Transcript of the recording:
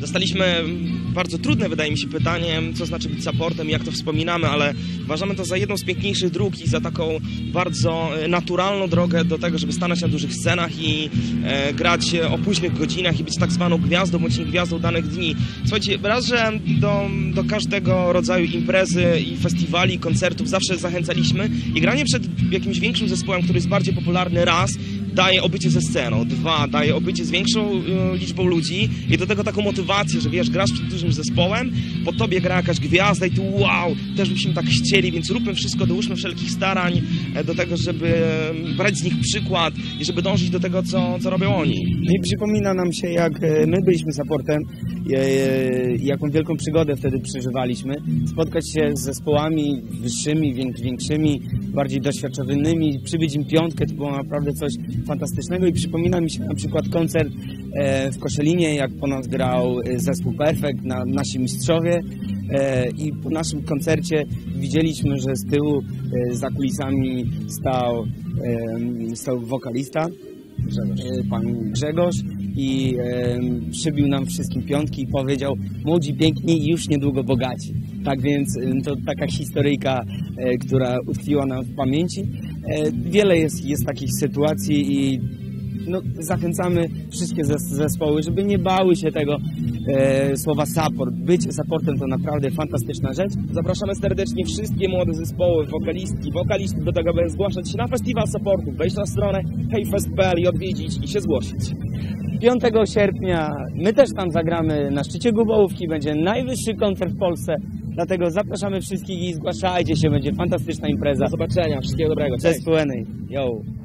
Dostaliśmy bardzo trudne, wydaje mi się, pytanie, co znaczy być supportem, jak to wspominamy, ale uważamy to za jedną z piękniejszych dróg i za taką bardzo naturalną drogę do tego, żeby stanąć na dużych scenach i grać o późnych godzinach i być tak zwaną gwiazdą bądź nie gwiazdą danych dni. Słuchajcie, raz, że do każdego rodzaju imprezy i festiwali, i koncertów zawsze zachęcaliśmy i granie przed jakimś większym zespołem, który jest bardziej popularny, raz, daje obycie ze sceną, dwa, daje obycie z większą liczbą ludzi i do tego taką motywację, że wiesz, grasz przed dużym zespołem, po tobie gra jakaś gwiazda i tu wow, też byśmy tak chcieli, więc róbmy wszystko, dołóżmy wszelkich starań do tego, żeby brać z nich przykład i żeby dążyć do tego, co robią oni. No i przypomina nam się, jak my byliśmy supportem, jaką wielką przygodę wtedy przeżywaliśmy. Spotkać się z zespołami wyższymi, większymi, bardziej doświadczonymi, przybyć im piątkę, to było naprawdę coś fantastycznego i przypomina mi się na przykład koncert w Koszalinie, jak po nas grał zespół Perfekt, nasi mistrzowie i po naszym koncercie widzieliśmy, że z tyłu za kulisami stał wokalista, pan Grzegorz i przybił nam wszystkim piątki i powiedział: młodzi, piękni i już niedługo bogaci. Tak więc to taka historyjka, która utkwiła nam w pamięci. Wiele jest takich sytuacji i no, zachęcamy wszystkie zespoły, żeby nie bały się tego słowa support. Być supportem to naprawdę fantastyczna rzecz. Zapraszamy serdecznie wszystkie młode zespoły, wokalistki do tego, by zgłaszać się na festiwal supportu, wejść na stronę heyfest.pl i odwiedzić i się zgłosić. 5 sierpnia my też tam zagramy na szczycie Gubołówki, będzie najwyższy koncert w Polsce, dlatego zapraszamy wszystkich i zgłaszajcie się, będzie fantastyczna impreza. Do zobaczenia, wszystkiego dobrego. Cześć. Yo.